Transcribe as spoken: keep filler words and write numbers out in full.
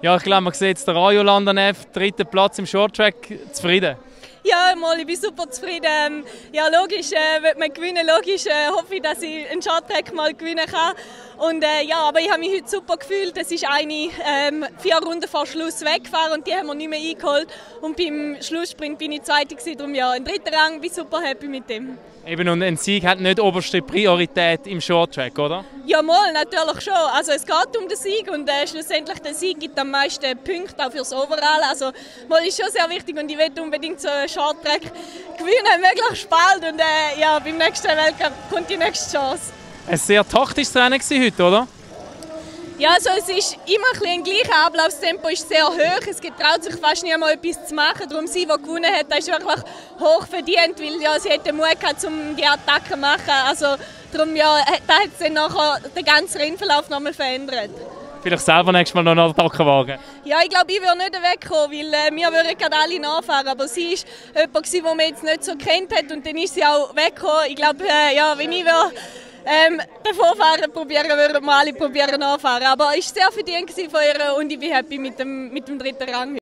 Ja, ich glaube, man sieht jetzt den Rayo Landanev, dritten Platz im Shorttrack, zufrieden. Ja, mal, ich bin super zufrieden. Ja, logisch, äh, will man gewinnen, logisch äh, hoffe ich, dass ich einen Shorttrack mal gewinnen kann. Und, äh, ja, aber ich habe mich heute super gefühlt. Es ist eine ähm, vier Runden vor Schluss weggefahren und die haben wir nicht mehr eingeholt. Und beim Schlusssprint bin ich Zweite gewesen, darum ja, ein dritter Rang, bin super happy mit dem. Eben, und ein Sieg hat nicht oberste Priorität im Shorttrack, oder? Ja, mal, natürlich schon. Also es geht um den Sieg und äh, schlussendlich der Sieg gibt am meisten Punkte auch fürs Overall. Also mal ist schon sehr wichtig und ich will unbedingt so einen Shorttrack gewinnen, möglichst bald. Und äh, ja, beim nächsten Weltcup kommt die nächste Chance. Ein sehr taktisches Rennen heute, oder? Ja, also es ist immer ein, ein gleicher Ablauf. Das Tempo ist sehr hoch. Es getraut sich fast niemand etwas zu machen. Darum sie, die gewonnen hat, das ist wirklich hoch verdient, weil ja, sie hätte Mut gehabt, um die Attacke zu machen. Also darum ja, da hat dann nachher den ganzen Rennverlauf noch mal verändert. Vielleicht selber nächstes Mal noch eine Attacke wagen? Ja, ich glaube, ich würde nicht wegkommen, weil äh, wir würden gerade alle nachfahren. Aber sie war jemand, den man jetzt nicht so kennt hat und dann ist sie auch weggekommen. Ich glaube, äh, ja, wenn ich würde, Ähm, davor fahren probieren, würden wir alle probieren nachfahren. Aber es war sehr verdient von ihr und ich bin happy mit dem, mit dem dritten Rang.